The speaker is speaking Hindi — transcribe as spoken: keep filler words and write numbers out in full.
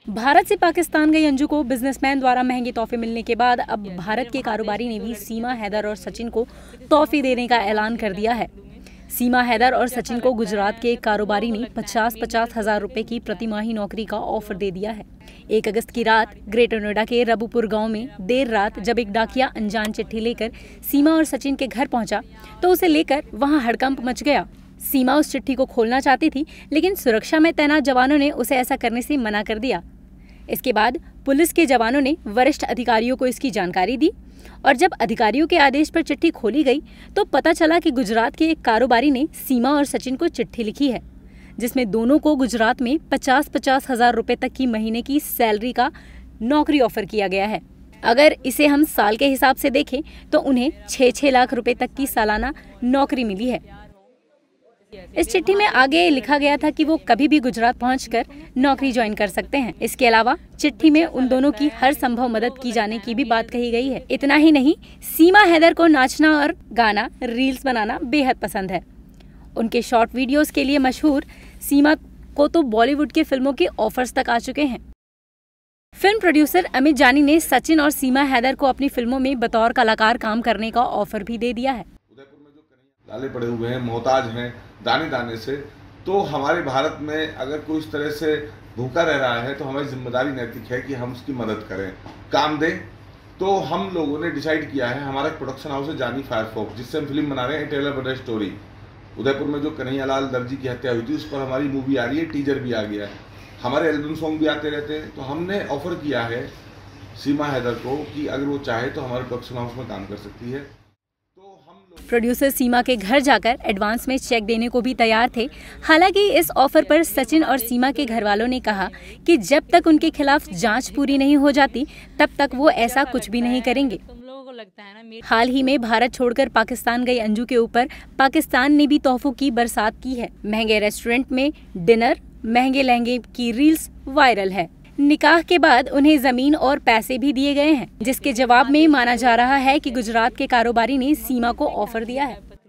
भारत से पाकिस्तान गई अंजू को बिजनेसमैन द्वारा महंगे तोहफे मिलने के बाद अब भारत के कारोबारी ने भी सीमा हैदर और सचिन को तोहफे देने का ऐलान कर दिया है। सीमा हैदर और सचिन को गुजरात के कारोबारी ने पचास पचास हजार रुपए की प्रतिमाही नौकरी का ऑफर दे दिया है। एक अगस्त की रात ग्रेटर नोएडा के रबुपुर गांव में देर रात जब एक डाकिया अनजान चिट्ठी लेकर सीमा और सचिन के घर पहुंचा तो उसे लेकर वहां हड़कंप मच गया। सीमा उस चिट्ठी को खोलना चाहती थी, लेकिन सुरक्षा में तैनात जवानों ने उसे ऐसा करने से मना कर दिया। इसके बाद पुलिस के जवानों ने वरिष्ठ अधिकारियों को इसकी जानकारी दी और जब अधिकारियों के आदेश पर चिट्ठी खोली गई तो पता चला कि गुजरात के एक कारोबारी ने सीमा और सचिन को चिट्ठी लिखी है, जिसमें दोनों को गुजरात में पचास पचास हजार रुपए तक की महीने की सैलरी का नौकरी ऑफर किया गया है। अगर इसे हम साल के हिसाब से देखें तो उन्हें छह छह लाख रुपए तक की सालाना नौकरी मिली है। इस चिट्ठी में आगे लिखा गया था कि वो कभी भी गुजरात पहुंचकर नौकरी ज्वाइन कर सकते हैं। इसके अलावा चिट्ठी में उन दोनों की हर संभव मदद की जाने की भी बात कही गई है। इतना ही नहीं, सीमा हैदर को नाचना और गाना, रील्स बनाना बेहद पसंद है। उनके शॉर्ट वीडियोस के लिए मशहूर सीमा को तो बॉलीवुड की फिल्मों के ऑफर्स तक आ चुके हैं। फिल्म प्रोड्यूसर अमित जानी ने सचिन और सीमा हैदर को अपनी फिल्मों में बतौर कलाकार काम करने का ऑफर भी दे दिया है। लाले पड़े हुए हैं, मोहताज हैं दाने दाने से, तो हमारे भारत में अगर कोई इस तरह से भूखा रह रहा है तो हमारी जिम्मेदारी नैतिक है कि हम उसकी मदद करें, काम दें। तो हम लोगों ने डिसाइड किया है, हमारा प्रोडक्शन हाउस है जानी फायरफॉक्स, जिससे हम फिल्म बना रहे हैं टेलर बर्डर स्टोरी। उदयपुर में जो कन्हैयालाल दर्जी की हत्या हुई थी उस पर हमारी मूवी आ रही है, टीजर भी आ गया है, हमारे एल्बम सॉन्ग भी आते रहते हैं। तो हमने ऑफर किया है सीमा हैदर को कि अगर वो चाहे तो हमारे प्रोडक्शन हाउस में काम कर सकती है। प्रोड्यूसर सीमा के घर जाकर एडवांस में चेक देने को भी तैयार थे। हालांकि इस ऑफर पर सचिन और सीमा के घर वालों ने कहा कि जब तक उनके खिलाफ जांच पूरी नहीं हो जाती तब तक वो ऐसा कुछ भी नहीं करेंगे। हाल ही में भारत छोड़कर पाकिस्तान गई अंजू के ऊपर पाकिस्तान ने भी तोहफों की बरसात की है। महंगे रेस्टोरेंट में डिनर, महंगे लहंगे की रील्स वायरल है। निकाह के बाद उन्हें जमीन और पैसे भी दिए गए हैं, जिसके जवाब में माना जा रहा है कि गुजरात के कारोबारी ने सीमा को ऑफर दिया है।